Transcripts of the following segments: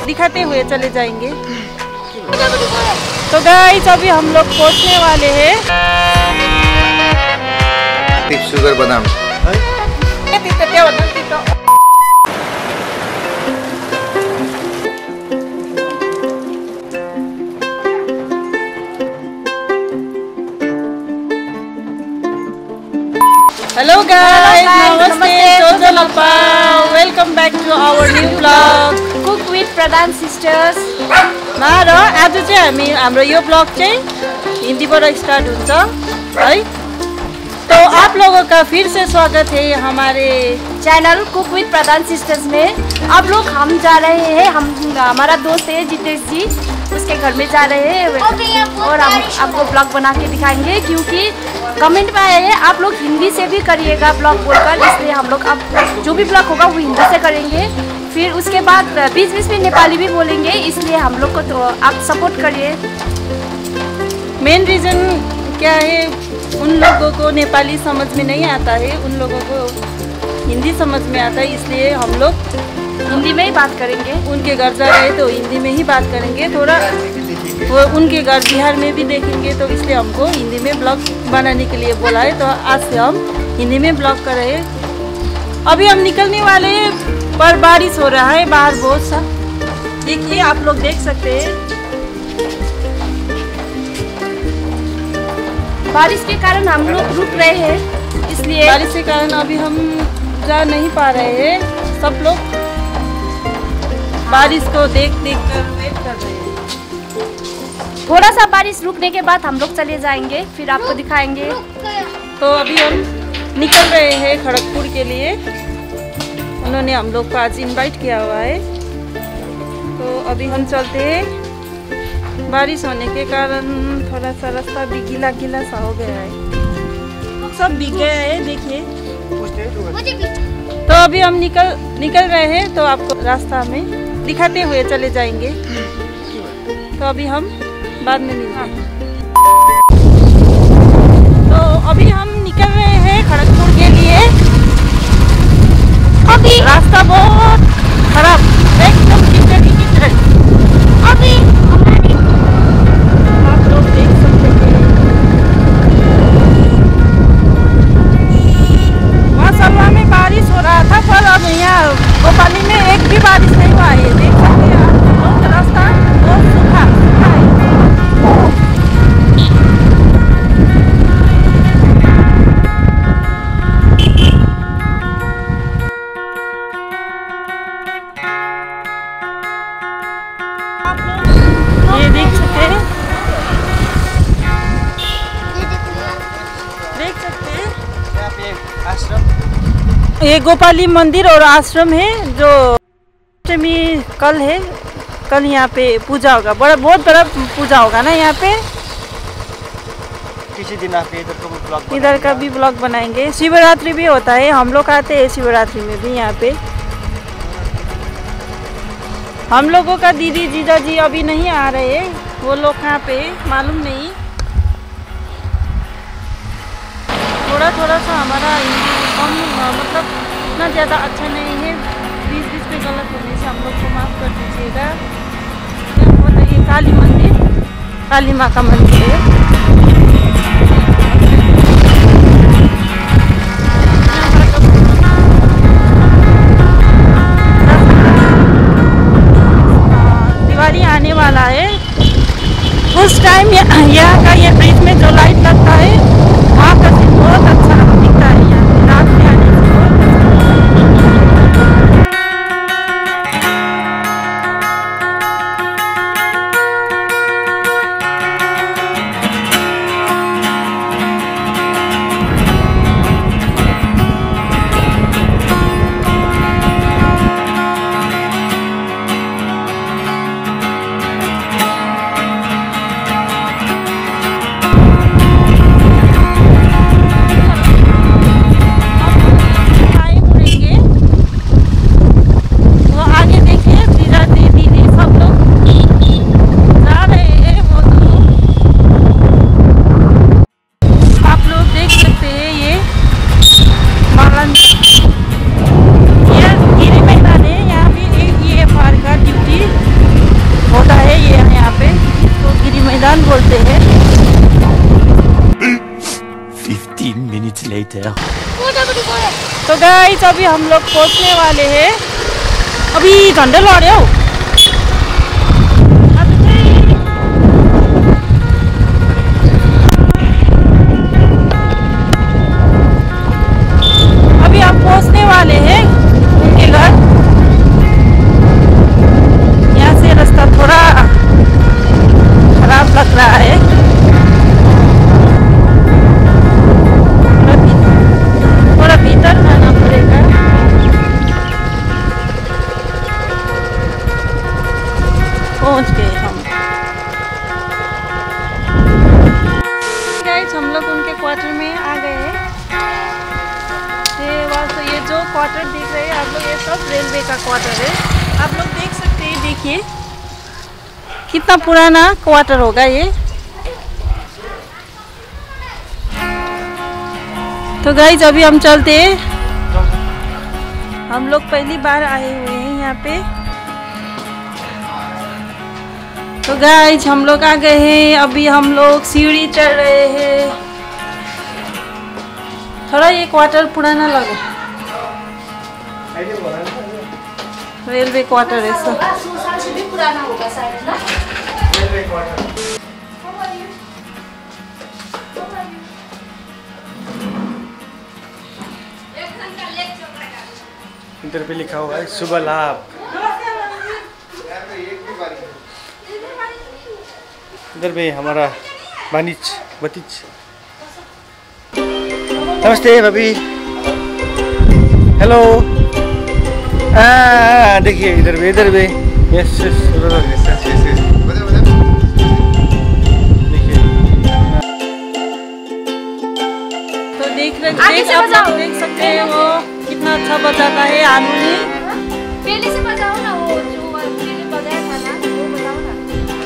दिखाते हुए चले जाएंगे। तो गाइस अभी हम लोग पहुंचने वाले हैं शुगर बादाम। हेलो गाइस, नमस्ते, welcome back to our new blog cook with Pradhan sisters. र आज चाहिँ हाम्रो यो ब्लग चाहिँ हिंदीबाट स्टार्ट हुन्छ है। तो आप लोगों का फिर से स्वागत है हमारे channel cook with Pradhan sisters में। अब लोग हम जा रहे हैं, हमारा दोस्त है जितेश जी, उसके घर में जा रहे हैं और हम आपको ब्लॉग बना के दिखाएंगे, क्योंकि कमेंट में आए हैं आप लोग हिंदी से भी करिएगा ब्लॉग बोलकर, इसलिए हम लोग अब जो भी ब्लॉग होगा वो हिंदी से करेंगे। फिर उसके बाद बीच बीच में नेपाली भी बोलेंगे, इसलिए हम लोग को तो आप सपोर्ट करिए। मेन रीज़न क्या है, उन लोगों को नेपाली समझ में नहीं आता है, उन लोगों को हिंदी समझ में आता है, इसलिए हम लोग हिंदी में ही बात करेंगे। उनके घर जा रहे तो हिंदी में ही बात करेंगे, थोड़ा वो उनके घर बिहार में भी देखेंगे, तो इसलिए हमको हिंदी में ब्लॉग बनाने के लिए बोला है। तो आज से हम हिंदी में ब्लॉग कर रहे हैं। अभी हम निकलने वाले हैं, पर बारिश हो रहा है बाहर बहुत सा, देखिए आप लोग देख सकते हैं। बारिश के कारण हम लोग रुक रहे हैं, इसलिए बारिश के कारण अभी हम जा नहीं पा रहे हैं। सब लोग बारिश को देख कर वेट कर रहे हैं। थोड़ा सा बारिश रुकने के बाद हम लोग चले जाएंगे, फिर आपको दिखाएंगे। तो अभी हम निकल रहे हैं खड़गपुर के लिए, उन्होंने हम लोग को आज इनवाइट किया हुआ है। तो अभी हम चलते हैं, बारिश होने के कारण थोड़ा सा रास्ता भी गीला गीला सा हो गया है, सब भीग गया है देखिए। तो अभी हम निकल रहे हैं, तो आपको रास्ता में दिखाते हुए चले जाएंगे। तो अभी हम बाद में मिलते हैं। तो अभी हम निकल रहे हैं खड़गपुर के लिए। अभी रास्ता बहुत खराब, एकदम कीचड़। अभी आप लोग देख सकते हैं, माशाल्लाह में बारिश हो रहा था, पर अब यहाँ भोपाली में एक भी बारिश नहीं हुआ है। देख सकते हैं आप, बहुत रास्ता बहुत सूखा है। ये देख सकते हैं, यहाँ पे आश्रम, ये गोपाली मंदिर और आश्रम है। जो अष्टमी कल है, कल यहाँ पे पूजा होगा, बहुत बड़ा पूजा होगा ना यहाँ पे। किसी दिन आप इधर का भी ब्लॉग बनाएंगे। शिवरात्रि भी होता है, हम लोग आते हैं शिवरात्रि में भी यहाँ पे। हम लोगों का दीदी जीजा जी अभी नहीं आ रहे, वो लोग कहाँ पे मालूम नहीं। थोड़ा सा हमारा हिंदी कम, मतलब इतना ज़्यादा अच्छा नहीं है, बीच बीच में गलत होने से हम लोग को माफ़ कर दीजिएगा। बताइए, काली मंदिर, काली माँ का मंदिर है। दिवाली आने वाला है, उस टाइम यहाँ का ये ब्रिज में जो लाइट लगता है, वहाँ का सीन बहुत अच्छा दिखता है। यहाँ पे रात में आने से बहुत later. तो गाइस अभी हम लोग पहुंचने वाले हैं। अभी झंडा लड़े हो। अभी हम पहुंचने वाले हैं उनके घर। यहाँ से रास्ता थोड़ा खराब लग रहा है। थोड़ा भीतर जाना पड़ेगा। पहुंच गए हम। गाइस हम लोग उनके क्वार्टर में आ गए हैं। ये जो क्वार्टर दिख रहे हैं आप लोग, ये सब रेलवे का क्वार्टर है। आप लोग देख सकते हैं, देखिए कितना पुराना क्वार्टर होगा ये। तो गाइस अभी हम चलते हैं। हम लोग पहली बार आए हुए हैं यहाँ पे। तो गाइस हम लोग आ गए हैं। अभी हम लोग सीढ़ी चढ़ रहे हैं। थोड़ा ये क्वार्टर पुराना लगा, रेलवे क्वार्टर है सब। 100 साल से भी पुराना होगा शायद ना। Railway quarter. इधर पे लिखा हुआ है शुभ लाभ। इधर पे हमारा भतीज। नमस्ते भाभी। हेलो। देखिए इधर पे यस देखिए। तो देख सकते हैं वो कितना अच्छा बजाता है आनूनी। पहले से बजाओ ना, वो जो पहले बजाया था ना वो बजाओ ना।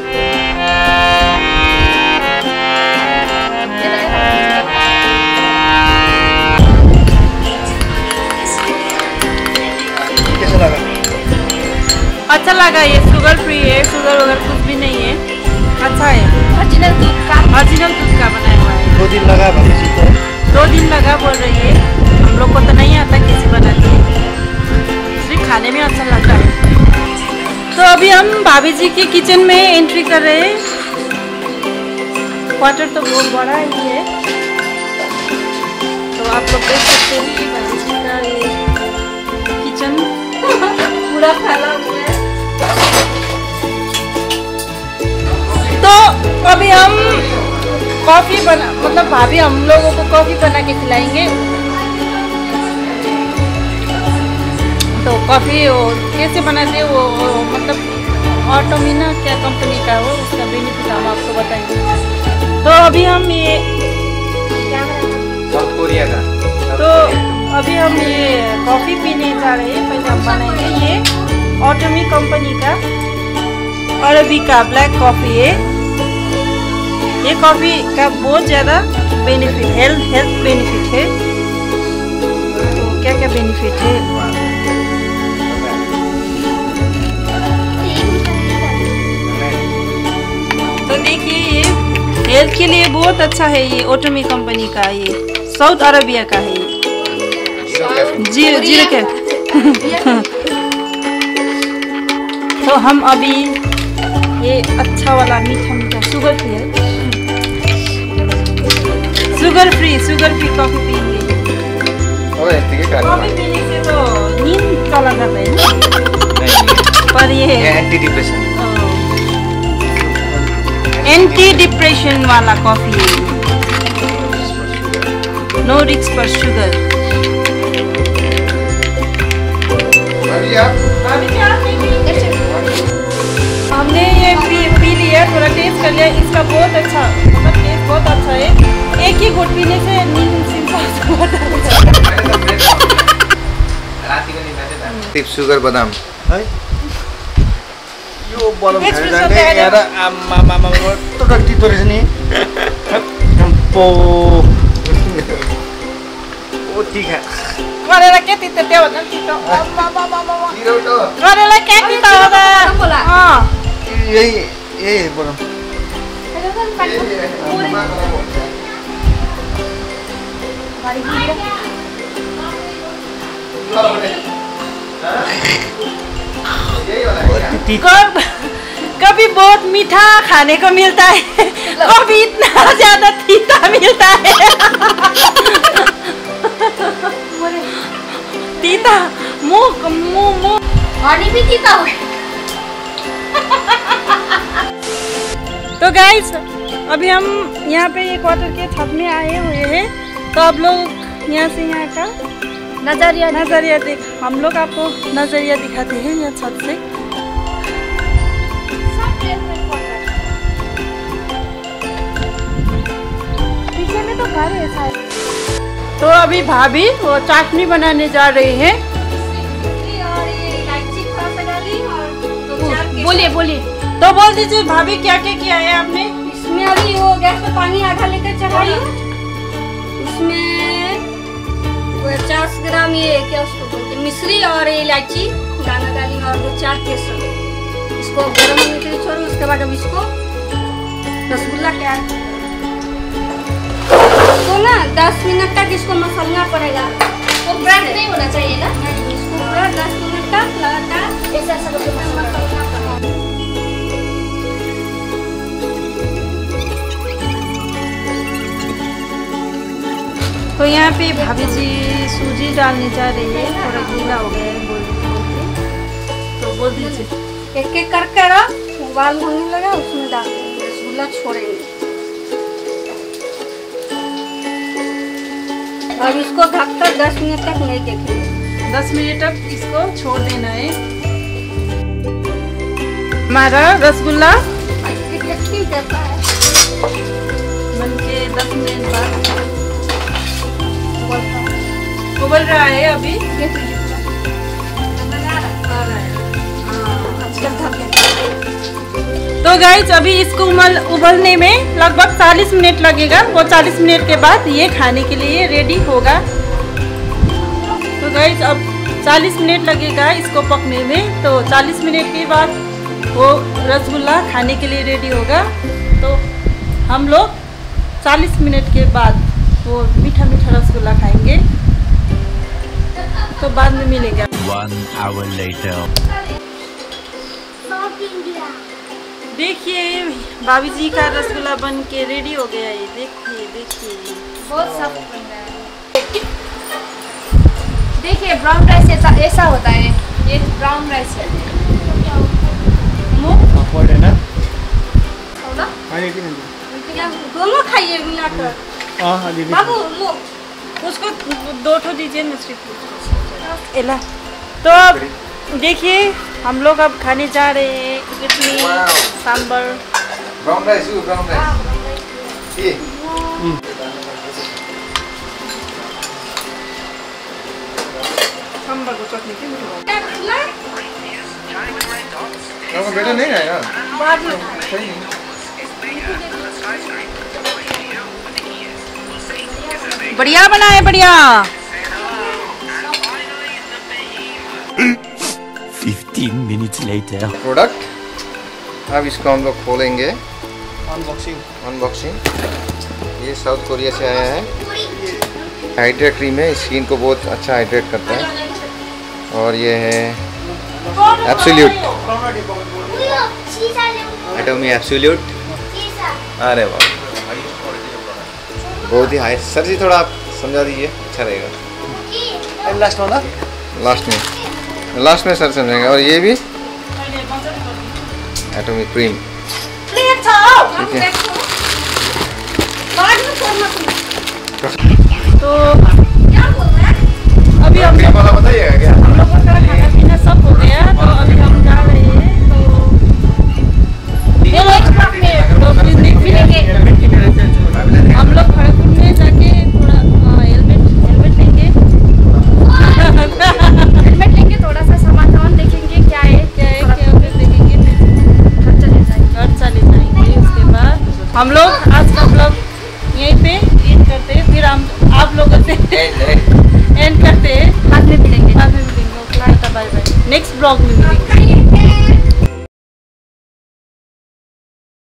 कैसा लगा? अच्छा लगा। ये शुगर फ्री है, शुगर वगैरह कुछ भी नहीं है। अच्छा है, ओरिजिनल दूध का बनाया हुआ है। 2 दिन लगा भाभी जी को। 2 दिन लगा बोल रही है। हम लोग को तो नहीं आता कैसे बनाती है, सिर्फ खाने में अच्छा लगता है। तो अभी हम भाभी जी के किचन में एंट्री कर रहे हैं। क्वार्टर तो बहुत बड़ा ही है। तो आप लोग देख सकते हैं कि भाभी जी का ये किचन पूरा फैला हुआ है। तो अभी हम कॉफ़ी मतलब भाभी हम लोगों को कॉफ़ी बना के खिलाएंगे। तो कॉफ़ी कैसे बनाते हैं वो मतलब ऑटोमिना क्या कंपनी का हो, उसका बेनिफिट हम आपको बताएंगे। तो अभी हम ये साउथ कोरिया का। तो अभी हम ये कॉफ़ी पीने जा रहे हैं। पहले हम बनाएंगे ये ऑटोमी कंपनी का अरेबिका ब्लैक कॉफ़ी है। ये कॉफ़ी का बहुत ज़्यादा बेनिफिट, हेल्थ बेनिफिट है। तो क्या क्या बेनिफिट है? तो देखिए ये हेल्थ के लिए बहुत अच्छा है। ये ऑटोमी कंपनी का, ये साउथ अरेबिया का है। जीरो के तो हम अभी ये अच्छा वाला मीठा शुगर फ्री कॉफी पियेंगे। कॉफी पीने से तो नींद चला जाता है ना। पर ये एंटी डिप्रेशन वाला कॉफी है। No risk for sugar. हमने ये पी लिया, थोड़ा टेस्ट कर लिया। इसका बहुत अच्छा मतलब टेस्ट बहुत अच्छा है। एक ही घुट पीने से नींद शुगर बादाम यो बलम खाएर जाँदै यहाँ आम्मा टटक तितो रहेछ नि। ओ तिखा गरेर के तितो त्यो भन्दा तितो गरेर के तितो होला। यही बलम कभी बहुत मीठा खाने को मिलता है, कभी इतना ज्यादा तीता मिलता है। तीता मुंह पानी भी तीता हो। तो गाइस अभी हम यहाँ पे एक क्वार्टर के छत में आए हुए हैं, तो आप लोग यहाँ से यहाँ का नजरिया देख, हम लोग आपको नजरिया दिखाते हैं यहाँ छत से। पीछे में तो घर है शायद। तो अभी भाभी वो चाशनी बनाने जा रहे हैं। बोलिए। तो बोल दीजिए भाभी क्या क्या किया है आपने? इसमें अभी वो गैस पे पानी आधा लेकर चढ़ाई, उसमें 50 ग्राम ये क्या उसको बोलते हैं मिश्री और इलायची दाना डाली और 2-4 केसर, इसको गर्म होने के लिए छोड़ो। उसके बाद अब इसको रसगुल्ला क्या है तो ना 10 मिनट तक इसको मसलना पड़ेगा। वो ब्रेड नहीं होना चाहिए ना, इसको पूरा 10 मिनट तक लगातार ऐसा करके मसलना पड़ेगा। तो यहाँ पे भाभी जी सूजी डालने जा रही है, थोड़ा गीला हो गया है बोलते, तो बोल दीजिए। एक एक करके उबाल होने लगा उसमें डाल देंगे, रसगुल्ला छोड़ेंगे। और इसको ढककर 10 मिनट तक नहीं देखेंगे। 10 मिनट तक इसको छोड़ देना है। हमारा रसगुल्ला बनके 10 मिनट बाद उबल रहा है। अभी तो गाइस अभी इसको उबलने में लगभग 40 मिनट लगेगा। वो 40 मिनट के बाद ये खाने के लिए रेडी होगा। तो गाइस अब 40 मिनट लगेगा इसको पकने में, तो 40 मिनट के बाद वो रसगुल्ला खाने के लिए रेडी होगा। तो हम लोग 40 मिनट के बाद वो मीठा मीठा रसगुल्ला खाएंगे, तो बाद में मिलेगा। 1 hour later. देखिए भाभी जी का रसगुल्ला बन के रेडी हो गया है। देखिए बहुत सॉफ्ट बन रहा है। देखिए ब्राउन राइस ऐसा होता है, ये ब्राउन राइस है। ना दोनों खाइए मिलाकर। बाबू उसको 2 ठो दीजिए ना सिर्फ। एला तो अब देखिए हम लोग अब खाने जा रहे हैं इडली सांबर। ब्राउन राइस ये सांबर को चटनी के बेटा नहीं है यार। बढ़िया बना है, बढ़िया। 15 minutes later. प्रोडक्ट अब इसको हम लोग खोलेंगे। अनबॉक्सिंग। ये साउथ कोरिया से आया है। हाइड्रेट क्रीम है, स्किन को बहुत अच्छा हाइड्रेट करता है। और ये है एब्सोल्यूट एटोमी एब्सोल्यूट। अरे वाह बहुत ही हाई। सर जी थोड़ा आप समझा दीजिए, अच्छा रहेगा। लास्ट में सर समझेंगे। और ये भी एटॉमिक क्रीम, ठीक है। तो अभी हम लोग बताइएगा क्या? हम लोगों का खाना पीना सब हो गया, तो अभी हम जा रहे हैं। हम लोग खड़गपुर में जाके थोड़ा हेलमेट लेंगे। हेलमेट लेंगे, थोड़ा सा सामान देखेंगे क्या है फिर देखेंगे, घर चले जाएंगे। उसके बाद हम लोग आज का ब्लॉग यहीं पे एंड करते हैं। फिर हम आप लोगों से एंड करते हैं। बाद में मिलेंगे। Bye bye. नेक्स्ट ब्लॉग में मिलेंगे।